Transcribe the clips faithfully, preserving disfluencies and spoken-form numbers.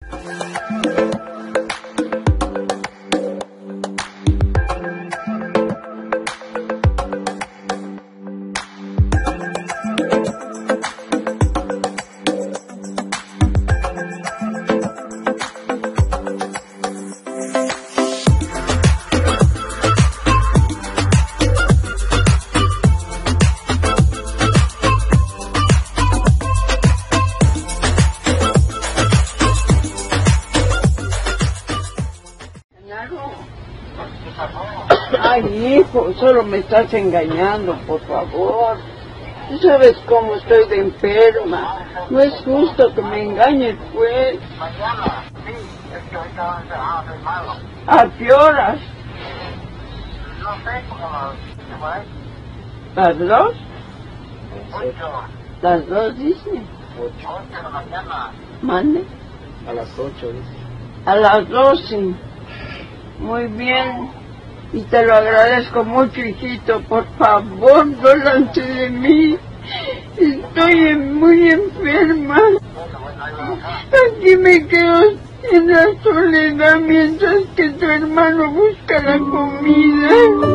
Ay, hijo, solo me estás engañando, por favor. Tú sabes cómo estoy de enferma. No es justo que me engañes, pues. Mañana, sí, es que ahorita van a encerrar, soy malo. ¿A qué horas? No sé, como las... ¿Las dos? Ocho. ¿Las dos, dice? Ocho de la mañana. ¿Mande? A las ocho, dice. A las doce. Muy bien. Y te lo agradezco mucho, hijito. Por favor, dólate de mí. Estoy muy enferma. Aquí me quedo en la soledad mientras que tu hermano busca la comida.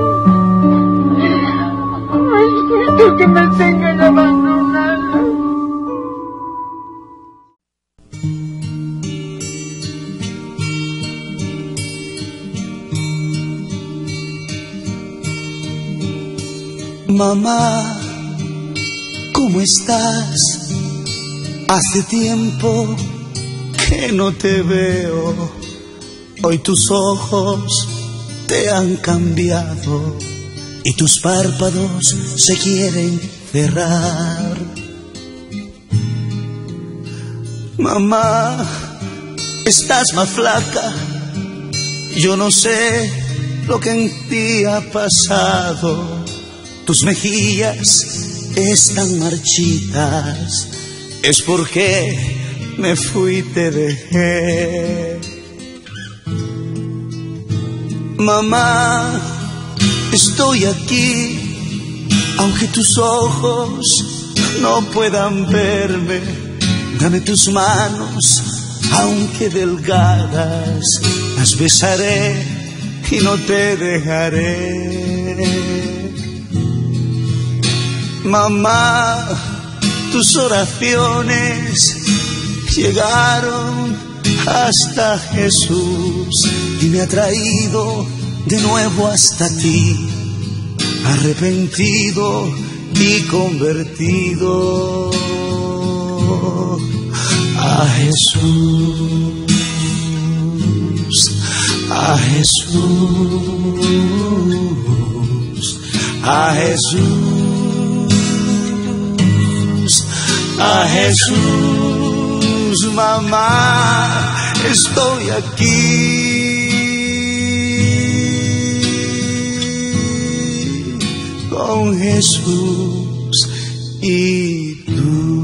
No es justo que me tengan abandonada. Mamá, ¿cómo estás? Hace tiempo que no te veo. Hoy tus ojos te han cambiado y tus párpados se quieren cerrar. Mamá, estás más flaca. Yo no sé lo que en ti ha pasado. Tus mejillas están marchitas, es porque me fui y te dejé. Mamá, estoy aquí, aunque tus ojos no puedan verme. Dame tus manos, aunque delgadas, las besaré y no te dejaré. Mamá, tus oraciones llegaron hasta Jesús y me ha traído de nuevo hasta ti, arrepentido y convertido a Jesús, a Jesús, a Jesús. A Jesús, mamá, estoy aquí con Jesús y tú.